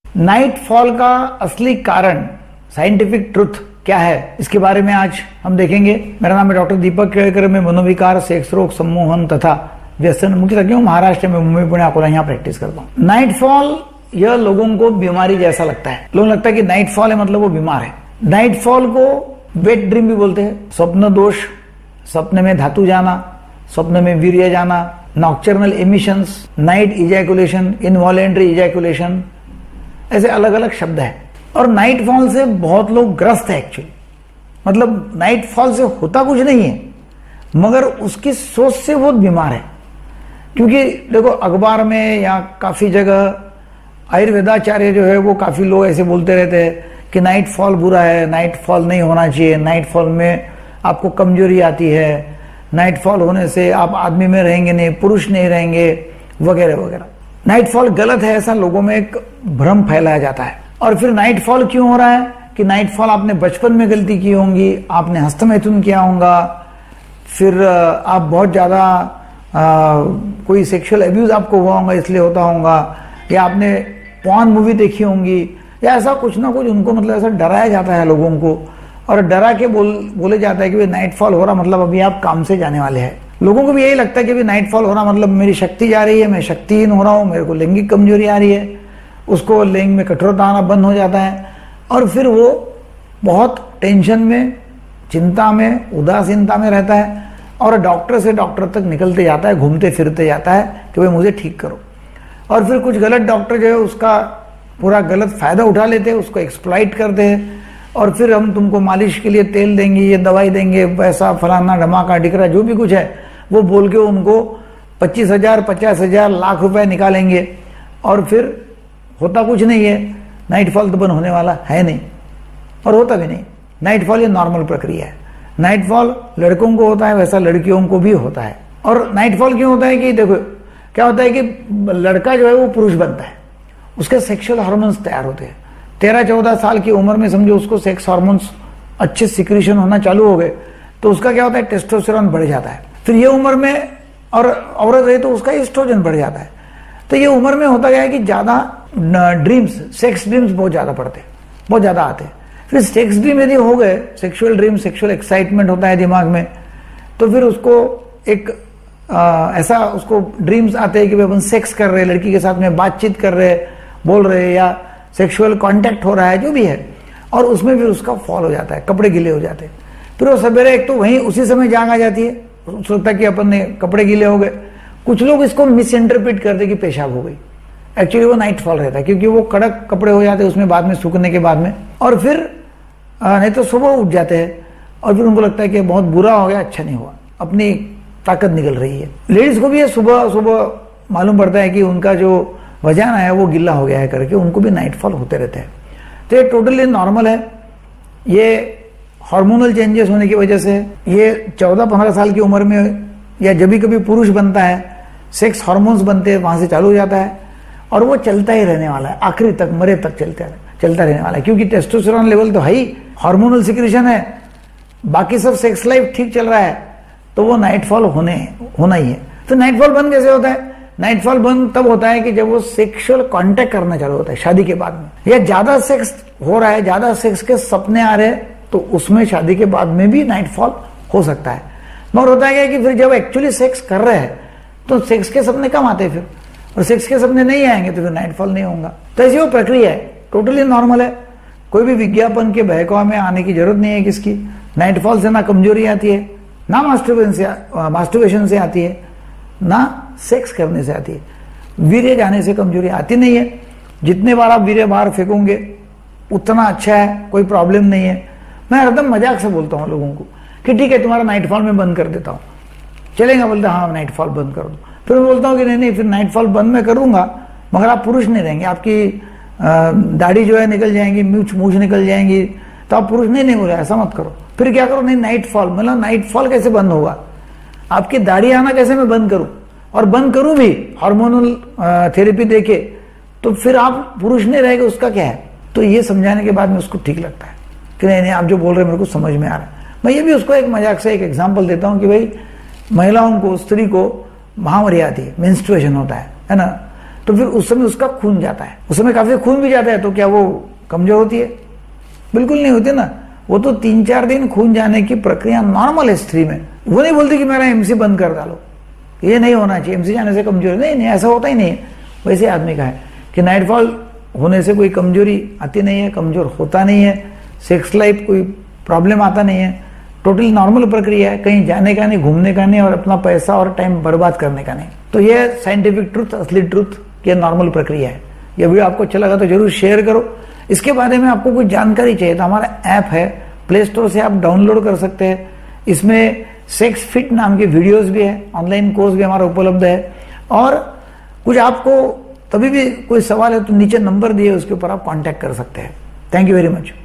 Night fall का असली कारण, साइंटिफिक ट्रुथ क्या है, इसके बारे में आज हम देखेंगे। मेरा नाम है डॉक्टर दीपक केळकर। मैं मनोविकार, सेक्स रोग, सम्मोहन तथा व्यसन मुख्यतः महाराष्ट्र में मुंबई, पुणे, अकोला यहाँ प्रैक्टिस करता हूँ। नाइट फॉल यह लोगों को बीमारी जैसा लगता है। लोगों लगता है कि नाइट फॉल है मतलब वो बीमार है। नाइट फॉल को वेट ड्रीम भी बोलते हैं। स्वप्न दोष, सपने में धातु जाना, स्वप्न में वीर्य जाना, nocturnal emissions, night ejaculation, involuntary ejaculation, ऐसे अलग अलग शब्द है। और नाइट फॉल से बहुत लोग ग्रस्त है एक्चुअली। मतलब नाइट फॉल से होता कुछ नहीं है, मगर उसकी सोच से बहुत बीमार है। क्योंकि देखो अखबार में या काफी जगह आयुर्वेदाचार्य जो है वो काफी लोग ऐसे बोलते रहते हैं कि नाइट फॉल बुरा है, नाइट फॉल नहीं होना चाहिए, नाइट फॉल में आपको कमजोरी आती है, नाइट फॉल होने से आप आदमी में रहेंगे नहीं, पुरुष नहीं रहेंगे, वगैरह वगैरह। नाइट फॉल गलत है ऐसा लोगों में एक भ्रम फैलाया जाता है। और फिर नाइट फॉल क्यों हो रहा है कि नाइट फॉल आपने बचपन में गलती की होंगी, आपने हस्तमैथुन किया होगा, फिर आप बहुत ज्यादा कोई सेक्सुअल अब्यूज आपको हुआ होगा इसलिए होता होगा, या आपने पॉर्न मूवी देखी होंगी, या ऐसा कुछ ना कुछ उनको मतलब ऐसा डराया जाता है लोगों को। और डरा के बोले जाता है कि नाइट फॉल हो रहा मतलब अभी आप काम से जाने वाले हैं। लोगों को भी यही लगता है कि नाइट फॉल हो रहा मतलब मेरी शक्ति जा रही है, मैं शक्तिहीन हो रहा हूं, मेरे को लैंगिक कमजोरी आ रही है, उसको लिंग में कठोरता आना बंद हो जाता है। और फिर वो बहुत टेंशन में, चिंता में, उदासीनता में रहता है और डॉक्टर से डॉक्टर तक निकलते जाता है, घूमते फिरते जाता है कि भाई मुझे ठीक करो। और फिर कुछ गलत डॉक्टर जो है उसका पूरा गलत फायदा उठा लेते हैं, उसको एक्सप्लॉइट करते हैं। और फिर हम तुमको मालिश के लिए तेल देंगे, ये दवाई देंगे, पैसा फलाना धमाका टिकरा जो भी कुछ है वो बोल के उनको 25,000, 50,000, लाख रुपए निकालेंगे। और फिर होता कुछ नहीं है, नाइट फॉल तो बंद होने वाला है नहीं और होता भी नहीं। नाइट फॉल ये नॉर्मल प्रक्रिया है। नाइट फॉल लड़कों को होता है वैसा लड़कियों को भी होता है। और नाइट फॉल क्यों होता है कि देखो क्या होता है कि लड़का जो है वो पुरुष बनता है, उसके सेक्सुअल हार्मोन्स तैयार होते हैं। 13-14 साल की उम्र में समझो उसको सेक्स हार्मोन्स अच्छे सिक्रीशन होना चालू हो गए तो उसका क्या होता है, टेस्टोस्टेरोन बढ़ जाता है। फिर ये उम्र में और औरत रहे तो उसका एस्ट्रोजन बढ़ जाता है। तो ये उम्र में होता गया है कि ज्यादा ड्रीम्स, सेक्स ड्रीम्स बहुत ज्यादा पड़ते हैं, बहुत ज्यादा आते हैं। फिर सेक्स ड्रीम यदि हो गए, सेक्सुअल ड्रीम, सेक्सुअल एक्साइटमेंट होता है दिमाग में, तो फिर उसको एक ऐसा उसको ड्रीम्स आते हैं कि भाई अपन सेक्स कर रहे हैं, लड़की के साथ में बातचीत कर रहे हैं, बोल रहे हैं, या सेक्सुअल कांटेक्ट हो रहा है, जो भी है। और उसमें फिर उसका फॉल हो जाता है, कपड़े गीले हो जाते हैं। फिर वो सवेरे एक तो वहीं उसी समय जाग आ जाती है, सोचता है कि अपन ने कपड़े गीले हो गए। कुछ लोग इसको मिस इंटरप्रेट करते कि पेशाब हो गई, एक्चुअली वो नाइट फॉल रहता है क्योंकि वो कड़क कपड़े हो जाते हैं उसमें बाद में सूखने के बाद में। और फिर नहीं तो सुबह उठ जाते हैं और फिर उनको लगता है कि बहुत बुरा हो गया, अच्छा नहीं हुआ, अपनी ताकत निकल रही है। लेडीज को भी ये सुबह सुबह मालूम पड़ता है कि उनका जो वजाना है वो गिल्ला हो गया है करके, उनको भी नाइट फॉल होते रहते हैं। तो ये टोटली नॉर्मल है। ये हार्मोनल चेंजेस होने की वजह से ये 14-15 साल की उम्र में या जब भी कभी पुरुष बनता है, सेक्स हार्मोन्स बनते हैं, वहां से चालू हो जाता है और वो चलता ही रहने वाला है, आखिरी तक, मरे तक चलता रहने वाला है। क्योंकि टेस्टोस्टेरोन लेवल तो है ही, हार्मोनल सिक्रीशन है, बाकी सब सेक्स लाइफ ठीक चल रहा है, तो वो नाइट फॉल होना ही है। तो नाइट फॉल बंद कैसे होता है? नाइट फॉल बंद तब होता है कि जब वो सेक्सुअल कांटेक्ट करना चालू होता है शादी के बाद में, या ज्यादा सेक्स हो रहा है, ज्यादा सेक्स के सपने आ रहे हैं, तो उसमें शादी के बाद में भी नाइट फॉल हो सकता है। मगर होता है कि फिर जब एक्चुअली सेक्स कर रहे हैं तो सेक्स के सपने कम आते हैं फिर, और सेक्स के सपने नहीं आएंगे तो फिर नाइट फॉल नहीं होगा। तो ऐसी वो प्रक्रिया है, टोटली नॉर्मल है। कोई भी विज्ञापन के बहकावे में आने की जरूरत नहीं है किसकी। नाइट फॉल से ना कमजोरी आती है, ना मास्टरबेशन से आती है, ना सेक्स करने से आती है। वीर्य जाने से कमजोरी आती नहीं है। जितने बार आप वीर्य बाहर फेंकोगे उतना अच्छा है, कोई प्रॉब्लम नहीं है। मैं एकदम मजाक से बोलता हूँ लोगों को कि ठीक है तुम्हारा नाइट फॉल मैं बंद कर देता हूँ, चलेगा? बोलते हाँ नाइट फॉल बंद कर दो। फिर मैं बोलता हूँ कि नहीं, फिर नाइट फॉल बंद मैं करूंगा मगर आप पुरुष नहीं रहेंगे, आपकी दाढ़ी जो है निकल जाएंगी, मूछ निकल जाएंगी, तो आप पुरुष नहीं हो रहे, ऐसा मत करो। फिर क्या करो? नहीं नाइट फॉल, मतलब नाइट फॉल कैसे बंद होगा? आपकी दाढ़ी आना कैसे मैं बंद करूं? और बंद करूं भी हार्मोनल थेरेपी देके, तो फिर आप पुरुष नहीं रहेगा, उसका क्या है? तो ये समझाने के बाद में उसको ठीक लगता है कि नहीं आप जो बोल रहे हैं मेरे को समझ में आ रहा है। मैं ये भी उसको एक मजाक से एक एग्जांपल देता हूं कि भाई महिलाओं को, स्त्री को महावरी आती है, मेंस्ट्रुएशन होता है ना, तो फिर उस समय उसका खून जाता है, उस समय काफी खून भी जाता है, तो क्या वो कमजोर होती है? बिल्कुल नहीं होती ना। वो तो 3-4 दिन खून जाने की प्रक्रिया नॉर्मल है स्त्री में। वो नहीं बोलती कि मेरा एमसी बंद कर डालो, ये नहीं होना चाहिए, एमसी जाने से कमजोरी नहीं, ऐसा होता ही नहीं है। वैसे आदमी का है कि नाइटफॉल होने से कोई कमजोरी आती नहीं है, कमजोर होता नहीं है, सेक्स लाइफ कोई प्रॉब्लम आता नहीं है, टोटली नॉर्मल प्रक्रिया है, कहीं जाने का नहीं, घूमने का नहीं और अपना पैसा और टाइम बर्बाद करने का नहीं। तो ये साइंटिफिक ट्रुथ, असली ट्रुथ, ये नॉर्मल प्रक्रिया है। यह वीडियो आपको अच्छा लगा तो जरूर शेयर करो। इसके बारे में आपको कोई जानकारी चाहिए तो हमारा ऐप है, प्ले स्टोर से आप डाउनलोड कर सकते हैं। इसमें सेक्स फिट नाम के वीडियोस भी है, ऑनलाइन कोर्स भी हमारा उपलब्ध है। और कुछ आपको कभी भी कोई सवाल है तो नीचे नंबर दिए, उसके ऊपर आप कांटेक्ट कर सकते हैं। Thank you very much.